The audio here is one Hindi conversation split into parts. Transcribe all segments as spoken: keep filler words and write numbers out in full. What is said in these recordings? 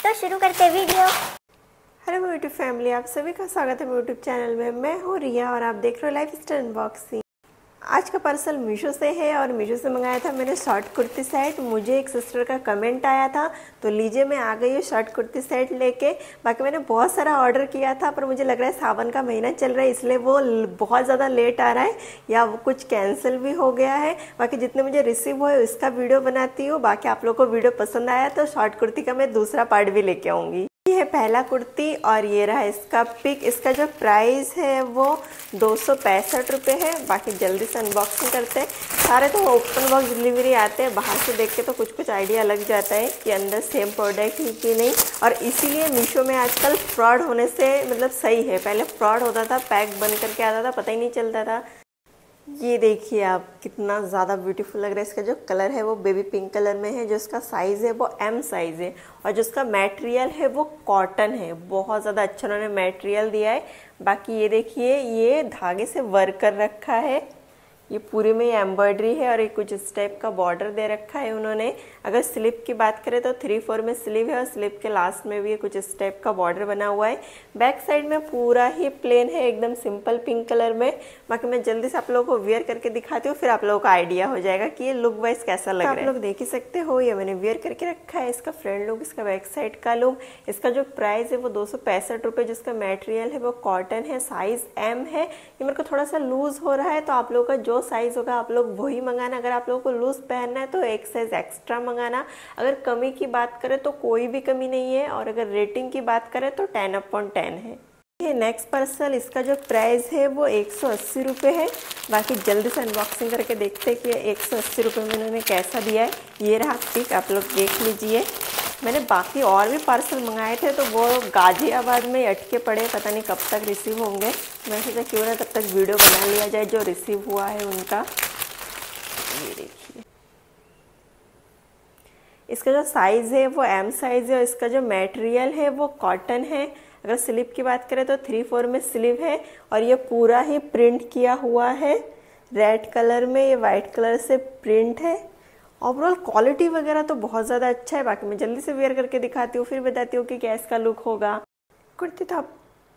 तो शुरू करते हैं वीडियो। हेलो मेरी यूट्यूब फैमिली, आप सभी का स्वागत है मेरे यूट्यूब चैनल में। मैं हूँ रिया और आप देख रहे हो लाइफ स्टाइल अनबॉक्सिंग। आज का पार्सल मीशो से है और मीशो से मंगाया था मैंने शॉर्ट कुर्ती सेट। मुझे एक सिस्टर का कमेंट आया था तो लीजिए मैं आ गई हूँ शॉर्ट कुर्ती सेट लेके। बाकी मैंने बहुत सारा ऑर्डर किया था पर मुझे लग रहा है सावन का महीना चल रहा है इसलिए वो बहुत ज़्यादा लेट आ रहा है या वो कुछ कैंसिल भी हो गया है। बाकी जितने मुझे रिसीव हुए उसका वीडियो बनाती हूँ। बाकी आप लोगों को वीडियो पसंद आया तो शॉर्ट कुर्ती का मैं दूसरा पार्ट भी लेके आऊँगी। ये है पहला कुर्ती और ये रहा इसका पिक। इसका जो प्राइस है वो दो सौ पैंसठ रुपये है। बाकी जल्दी से अनबॉक्सिंग करते हैं। सारे तो ओपन बॉक्स डिलीवरी आते हैं, बाहर से देख के तो कुछ कुछ आइडिया लग जाता है कि अंदर सेम प्रोडक्ट ही कि नहीं। और इसीलिए मीशो में आजकल फ्रॉड होने से मतलब सही है। पहले फ्रॉड होता था, पैक बन करके आता था, पता ही नहीं चलता था। ये देखिए आप कितना ज़्यादा ब्यूटीफुल लग रहा है। इसका जो कलर है वो बेबी पिंक कलर में है। जो इसका साइज़ है वो एम साइज़ है और जो इसका मटेरियल है वो कॉटन है। बहुत ज़्यादा अच्छा उन्होंने मटेरियल दिया है। बाकी ये देखिए ये धागे से वर्क कर रखा है। ये पूरे में एम्ब्रॉयडरी है और एक कुछ इस टाइप का बॉर्डर दे रखा है उन्होंने। अगर स्लिप की बात करें तो थ्री फोर में स्लीव है और स्लिप के लास्ट में भी कुछ इस टाइप का बॉर्डर बना हुआ है। बैक साइड में पूरा ही प्लेन है, एकदम सिंपल पिंक कलर में। बाकी मैं जल्दी से आप लोगों को वेयर करके दिखाती हूँ, फिर आप लोगों को आइडिया हो जाएगा कि ये लुक वाइज कैसा लग रहा है। आप लोग देख ही सकते हो ये मैंने वेयर करके रखा है। इसका फ्रंट लुक, इसका बैक साइड का लुक। इसका जो प्राइस है वो दो सौ पैंसठ रुपये। जिसका मटेरियल है वो कॉटन है, साइज एम है। ये मेरे को थोड़ा सा लूज हो रहा है तो आप लोगों का जो साइज होगा आप लोग वही मंगाना। अगर आप लोगों को लूज पहनना है तो एक साइज एक्स्ट्रा मंगाना। अगर कमी की बात करें तो कोई भी कमी नहीं है और अगर रेटिंग की बात करें तो टेन अपॉन टेन है। ये नेक्स्ट पार्सल, इसका जो प्राइस है वो एक सौ अस्सी रुपये है। बाकी जल्दी से अनबॉक्सिंग करके देखते हैं कि एक सौ अस्सी रुपये में इन्होंने कैसा दिया है। ये रहा पिक, आप लोग देख लीजिए। मैंने बाकी और भी पार्सल मंगाए थे तो वो गाजियाबाद में अटके पड़े, पता नहीं कब तक रिसीव होंगे। मैं सोचा क्यों ना तब तक वीडियो बना लिया जाए जो रिसीव हुआ है उनका। ये देखिए इसका जो साइज़ है वो एम साइज़ है और इसका जो मटेरियल है वो कॉटन है। अगर स्लीव की बात करें तो थ्री फोर में स्लीव है और ये पूरा ही प्रिंट किया हुआ है रेड कलर में। ये वाइट कलर से प्रिंट है। ओवरऑल क्वालिटी वगैरह तो बहुत ज़्यादा अच्छा है। बाकी मैं जल्दी से वेयर करके दिखाती हूँ, फिर बताती हूँ कि क्या इसका लुक होगा। कुर्ती तो आप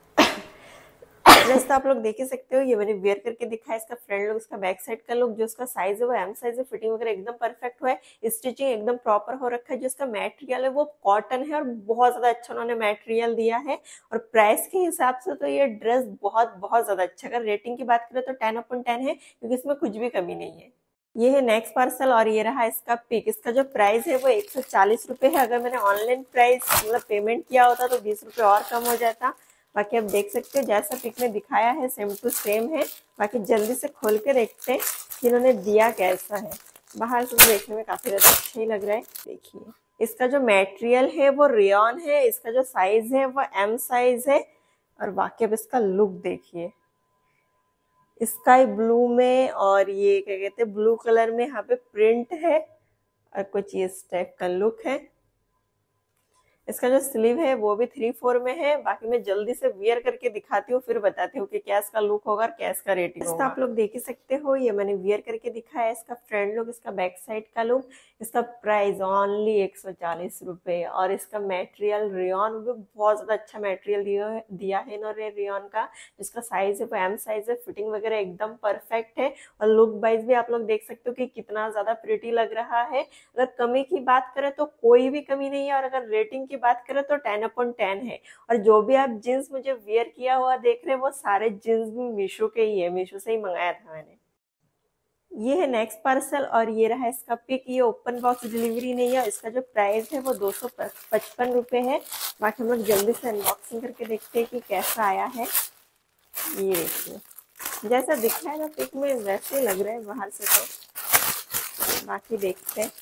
जैसे आप लोग देख ही सकते हो, ये मैंने वेयर करके दिखाया। इसका फ्रंट लुक, इसका बैक साइड का लुक। जो इसका साइज है वो एम साइज है। फिटिंग वगैरह एकदम परफेक्ट हुआ है। स्टिचिंग एकदम प्रॉपर हो रखा है। जो इसका मटेरियल है वो कॉटन है और बहुत ज्यादा अच्छा उन्होंने मटेरियल दिया है। और प्राइस के हिसाब से तो ये ड्रेस बहुत बहुत ज्यादा अच्छा। अगर रेटिंग की बात करें तो टेन अपॉन टेन है क्योंकि इसमें कुछ भी कमी नहीं है। ये है नेक्स्ट पार्सल और ये रहा इसका पिक। इसका जो प्राइस है वो एक सौ चालीस रुपये है। अगर मैंने ऑनलाइन प्राइस मतलब पेमेंट किया होता तो बीस रुपये और कम हो जाता। बाकी आप देख सकते हो जैसा पिक में दिखाया है सेम टू सेम है। बाकी जल्दी से खोल के देखते हैं कि इन्होंने दिया कैसा है। बाहर से तो देखने में काफी ज्यादा अच्छा ही लग रहा है। देखिए इसका जो मटेरियल है वो रेयॉन है। इसका जो साइज है वो एम साइज है। और बाकी अब इसका लुक देखिए, स्काई ब्लू में और ये क्या कहते हैं ब्लू कलर में यहाँ पे प्रिंट है और कुछ इस टाइप का लुक है। इसका जो स्लीव है वो भी थ्री फोर में है। बाकी मैं जल्दी से वियर करके दिखाती हूँ, फिर बताती हूँ कि क्या इसका लुक होगा और क्या इसका रेटिंग होगा। आप लोग देख ही सकते हो ये मैंने वियर करके दिखाया। इसका फ्रंट लुक, इसका बैक साइड का लुक। इसका प्राइस ओनली एक सौ चालीस रुपये और इसका मटेरियल रेयॉन भी बहुत ज्यादा अच्छा मटेरियल दिया है दिया है इन्होंने रेयॉन का। जिसका साइज है वो एम साइज है। फिटिंग वगैरह एकदम परफेक्ट है और लुक वाइज भी आप लोग देख सकते हो कि कितना ज्यादा प्रिटी लग रहा है। अगर कमी की बात करें तो कोई भी कमी नहीं है और अगर रेटिंग की बात करें तो टेन अपॉन टेन है। और जो भी आप जींस मुझे वेयर किया हुआ देख रहे हैं वो सारे जींस भी मीशो के ही है। मीशो से ही मंगाया था मैंने। ये है नेक्स्ट पार्सल और ये रहा इसका पिक। ये ओपन बॉक्स डिलीवरी नहीं है। इसका जो प्राइस है वो दो सौ पचपन रुपये है। बाकी हम लोग जल्दी से अनबॉक्सिंग करके देखते हैं कि कैसा आया है। ये देखिए जैसा दिख रहा है ना पिक में वैसे लग रहा है बाहर से तो। बाकी देखते हैं।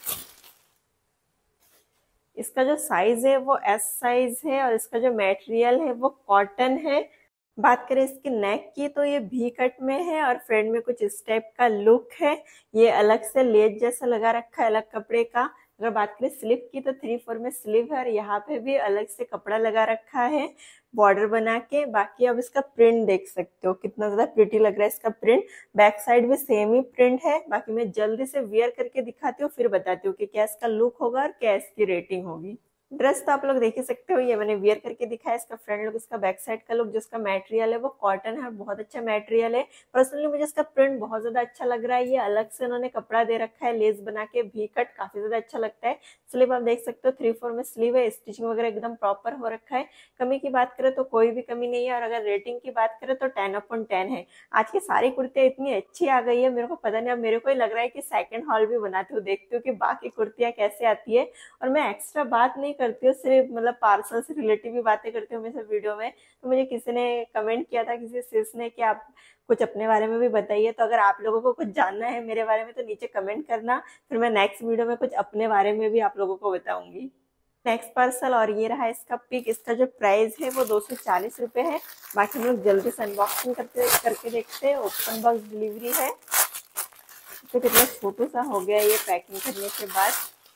इसका जो साइज है वो एस साइज है और इसका जो मटेरियल है वो कॉटन है। बात करें इसकी नेक की तो ये भी कट में है और फ्रंट में कुछ इस टाइप का लुक है। ये अलग से लेस जैसा लगा रखा है अलग कपड़े का। अगर बात करें स्लीव की तो थ्री फोर में स्लीव है और यहाँ पे भी अलग से कपड़ा लगा रखा है बॉर्डर बना के। बाकी अब इसका प्रिंट देख सकते हो कितना ज्यादा प्रिटी लग रहा है इसका प्रिंट। बैक साइड भी सेम ही प्रिंट है। बाकी मैं जल्दी से वियर करके दिखाती हूँ, फिर बताती हूँ कि क्या इसका लुक होगा और क्या इसकी रेटिंग होगी। ड्रेस तो आप लोग देख ही सकते हो, ये मैंने वियर करके दिखाया। इसका फ्रंट लुक, इसका बैक साइड का लुक, जो इसका मटेरियल है वो कॉटन है और बहुत अच्छा मटेरियल है। पर्सनली मुझे इसका प्रिंट बहुत ज्यादा अच्छा लग रहा है। ये अलग से उन्होंने कपड़ा दे रखा है, लेस बना के, वी कट, काफी ज्यादा अच्छा लगता है। स्लीव आप देख सकते हो, थ्री फोर में स्लीव है, स्टिचिंग वगैरह एकदम प्रॉपर हो रखा है। कमी की बात करें तो कोई भी कमी नहीं है, और अगर रेटिंग की बात करें तो टेन अपॉन टेन है। आज की सारी कुर्तियां इतनी अच्छी आ गई है, मेरे को पता नहीं, अब मेरे को ही लग रहा है कि सेकंड हॉल भी बनाती हूँ, देखती हूँ कि बाकी कुर्तियां कैसे आती है। और मैं एक्स्ट्रा बात नहीं करती हूँ, सिर्फ मतलब पार्सल से रिलेटिव भी बातें करती हूँ हमेशा वीडियो में। तो मुझे किसी ने कमेंट किया था, किसी सिस ने, कि आप कुछ अपने बारे में भी बताइए। तो अगर आप लोगों को कुछ जानना है मेरे बारे में तो नीचे कमेंट करना, फिर मैं नेक्स्ट वीडियो में कुछ अपने बारे में भी आप लोगों को बताऊंगी। नेक्स्ट पार्सल, और ये रहा इसका पिक। इसका जो प्राइस है वो दो सौ चालीस रुपए है। बाकी हम लोग जल्दी से अनबॉक्सिंग करते करके देखते हैं। ओपन बॉक्स डिलीवरी है। तो कितना छोटू सा हो गया ये पैकिंग करने के बाद।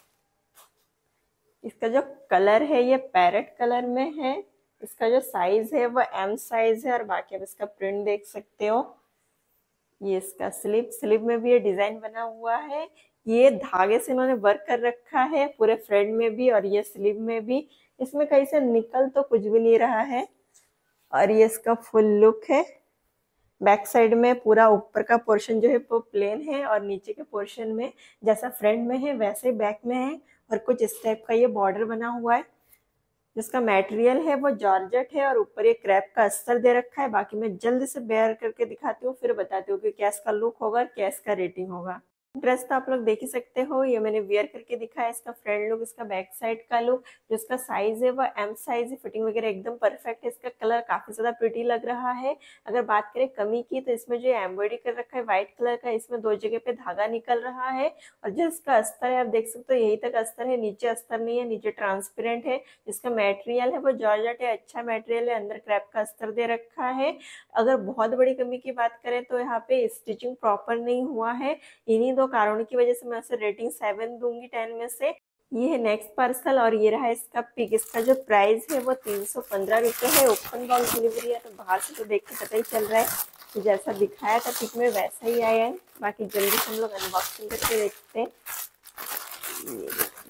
इसका जो कलर है ये पैरेट कलर में है। इसका जो साइज है वो एम साइज है, और बाकी आप इसका प्रिंट देख सकते हो। ये इसका स्लीव, स्लीव में भी ये डिजाइन बना हुआ है। ये धागे से इन्होंने वर्क कर रखा है पूरे फ्रंट में भी और ये स्लीव में भी। इसमें कहीं से निकल तो कुछ भी नहीं रहा है। और ये इसका फुल लुक है। बैक साइड में पूरा ऊपर का पोर्शन जो है वो प्लेन है, और नीचे के पोर्शन में जैसा फ्रंट में है वैसे ही बैक में है, और कुछ इस टाइप का ये बॉर्डर बना हुआ है। जिसका मटेरियल है वो जॉर्जेट है, और ऊपर ये क्रैप का अस्तर दे रखा है। बाकी मैं जल्दी से बेयर करके दिखाती हूँ, फिर बताती हूँ कि क्या इसका लुक होगा, क्या इसका रेटिंग होगा। ड्रेस तो आप लोग देख ही सकते हो, ये मैंने वेयर करके दिखाया। इसका फ्रंट लुक, इसका बैक साइड का लुक, जो इसका साइज है वो एम साइज है। फिटिंग वगैरह एकदम परफेक्ट है। इसका कलर काफी ज्यादा प्रिटी लग रहा है। अगर बात करें कमी की, तो इसमें जो एम्ब्रॉयडरी कर रखा है व्हाइट कलर का, इसमें दो जगह पे धागा निकल रहा है। और जो इसका अस्तर है आप देख सकते हो, यही तक अस्तर है, नीचे अस्तर नहीं है, नीचे ट्रांसपेरेंट है। जिसका मेटेरियल है वो जॉर्जेट है, अच्छा मेटेरियल है, अंदर क्रैप का अस्तर दे रखा है। अगर बहुत बड़ी कमी की बात करें तो यहाँ पे स्टिचिंग प्रॉपर नहीं हुआ है। इन्हीं दो कारणों की वजह से मैं उसे रेटिंग सेवन दूंगी टेन में से। ये है नेक्स्ट पार्सल, और ये रहा इसका पिक। इसका जो प्राइस है वो तीन सौ पंद्रह रुपए है। ओपन बॉक्स डिलीवरी है, तो बाहर से तो देख के पता ही चल रहा है कि जैसा दिखाया था पिक में वैसा ही आया है। बाकी जल्दी से हम लोग अनबॉक्सिंग करके देखते हैं। ये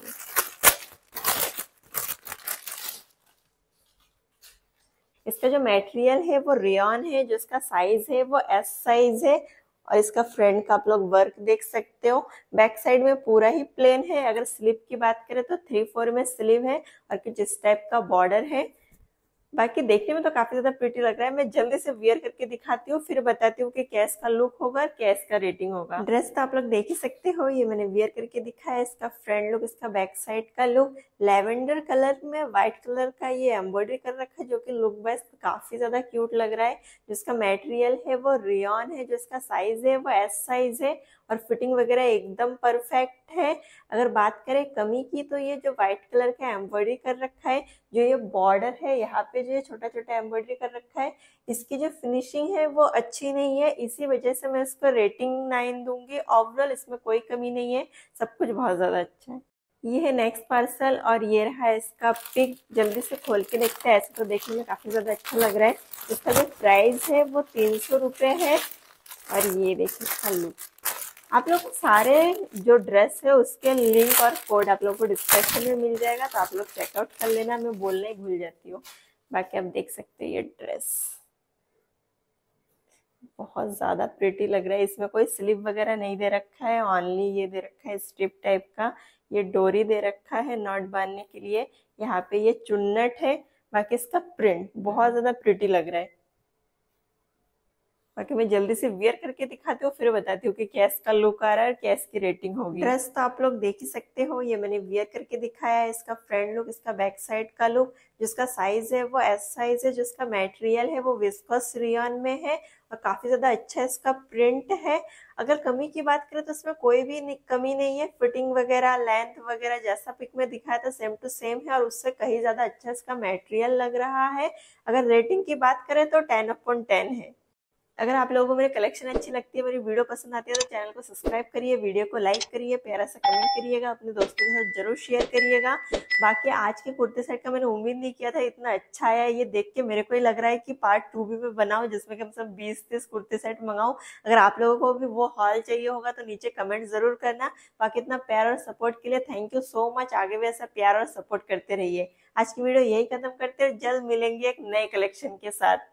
इसका जो मटेरियल है वो रेयॉन है, जो इसका साइज है वो एस साइज है। और इसका फ्रंट का आप लोग वर्क देख सकते हो। बैक साइड में पूरा ही प्लेन है। अगर स्लीव की बात करें तो थ्री फोर में स्लीव है, और कुछ इस टाइप का बॉर्डर है। बाकी देखने में तो काफी ज्यादा प्रिटी लग रहा है। मैं जल्दी से वियर करके दिखाती हूँ, फिर बताती हूँ कि क्या इसका लुक होगा, क्या इसका रेटिंग होगा। ड्रेस तो आप लोग देख ही सकते हो, ये मैंने वियर करके दिखाया। इसका फ्रंट लुक, इसका बैक साइड का लुक, लेवेंडर कलर में व्हाइट कलर का ये एम्ब्रॉयडरी कर रखा है, जो कि लुक वाइज काफी ज्यादा क्यूट लग रहा है। जिसका मेटेरियल है वो रेयॉन है, जो इसका साइज है वो एस साइज है, और फिटिंग वगैरह एकदम परफेक्ट है। अगर बात करें कमी की, तो ये जो व्हाइट कलर का एम्ब्रॉयडरी कर रखा है, जो ये बॉर्डर है यहाँ पे जो छोटा छोटा एम्ब्रॉयडरी कर रखा है, इसकी जो फिनिशिंग है वो अच्छी नहीं है। इसी वजह से मैं इसको रेटिंग नाइन दूंगी। ओवरऑल इसमें कोई कमी नहीं है, सब कुछ बहुत ज्यादा अच्छा है। ये है नेक्स्ट पार्सल, और ये रहा इसका पिक। जल्दी से खोल के देखते हैं। ऐसे तो देखने में काफी ज्यादा अच्छा लग रहा है। इसका जो प्राइस है वो तीन सौ रुपये है, और ये देखिए इसका लुक। आप लोग सारे जो ड्रेस है उसके लिंक और कोड आप लोग को डिस्क्रिप्शन में मिल जाएगा, तो आप लोग चेकआउट कर लेना। मैं बोलना ही भूल जाती हूँ। बाकी आप देख सकते हैं ये ड्रेस बहुत ज्यादा प्रिटी लग रहा है। इसमें कोई स्लीव वगैरह नहीं दे रखा है, ओनली ये दे रखा है स्ट्रिप टाइप का। ये डोरी दे रखा है नॉट बांधने के लिए। यहाँ पे ये चुन्नट है। बाकी इसका प्रिंट बहुत ज्यादा प्रिटी लग रहा है। बाकी मैं जल्दी से वियर करके दिखाती हूँ, फिर बताती हूँ कि क्या इसका लुक आ रहा है और क्या इसकी रेटिंग होगी। ड्रेस तो आप लोग देख ही सकते हो, ये मैंने वियर करके दिखाया है। इसका फ्रंट लुक, इसका बैक साइड का लुक, जिसका साइज है वो एस साइज है, जिसका मटेरियल है वो विस्कोस रेयॉन में है, और काफी ज्यादा अच्छा इसका प्रिंट है। अगर कमी की बात करें तो इसमें कोई भी नहीं, कमी नहीं है। फिटिंग वगैरह, लेंथ वगैरह जैसा पिक में दिखाया था सेम टू सेम है, और उससे कहीं ज्यादा अच्छा इसका मटेरियल लग रहा है। अगर रेटिंग की बात करें तो टेन अपॉन टेन है। अगर आप लोगों को मेरी कलेक्शन अच्छी लगती है, मेरी वीडियो पसंद आती है तो चैनल को सब्सक्राइब करिए, वीडियो को लाइक करिए, प्यारा सा कमेंट करिएगा, अपने दोस्तों के साथ जरूर शेयर करिएगा। बाकी आज के कुर्ते सेट का मैंने उम्मीद नहीं किया था इतना अच्छा आया। ये देख के मेरे को ही लग रहा है कि पार्ट टू भी मैं बनाऊं जिसमें कम से कम बीस तीस कुर्ते सेट मंगाऊं। अगर आप लोगों को भी वो हॉल चाहिए होगा तो नीचे कमेंट जरूर करना। बाकी इतना प्यार और सपोर्ट के लिए थैंक यू सो मच। आगे भी ऐसा प्यार और सपोर्ट करते रहिए। आज की वीडियो यही खत्म करते हैं, जल्द मिलेंगे एक नए कलेक्शन के साथ।